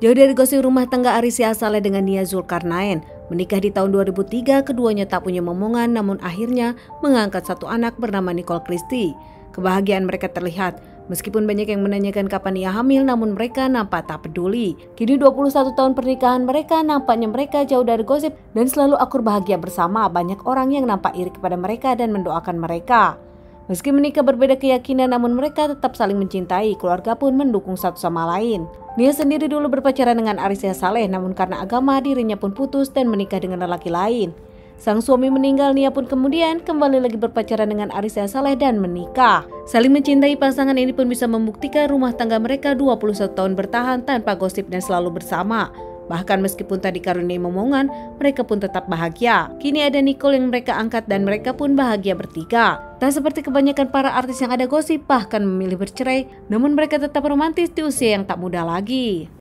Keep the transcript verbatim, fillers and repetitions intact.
Jauh dari gosip rumah tangga Arisya Saleh dengan Nia Zulkarnain, menikah di tahun dua ribu tiga, keduanya tak punya momongan namun akhirnya mengangkat satu anak bernama Nicole Christie. Kebahagiaan mereka terlihat, meskipun banyak yang menanyakan kapan ia hamil namun mereka nampak tak peduli. Kini dua puluh satu tahun pernikahan mereka, nampaknya mereka jauh dari gosip dan selalu akur bahagia bersama. Banyak orang yang nampak iri kepada mereka dan mendoakan mereka. Meski menikah berbeda keyakinan namun mereka tetap saling mencintai, keluarga pun mendukung satu sama lain. Nia sendiri dulu berpacaran dengan Arisya Saleh namun karena agama dirinya pun putus dan menikah dengan lelaki lain. Sang suami meninggal, Nia pun kemudian kembali lagi berpacaran dengan Arisya Saleh dan menikah. Saling mencintai, pasangan ini pun bisa membuktikan rumah tangga mereka dua puluh satu tahun bertahan tanpa gosip dan selalu bersama. Bahkan meskipun tak dikaruniai momongan, mereka pun tetap bahagia. Kini ada Nicole yang mereka angkat dan mereka pun bahagia bertiga. Tak seperti kebanyakan para artis yang ada gosip bahkan memilih bercerai, namun mereka tetap romantis di usia yang tak muda lagi.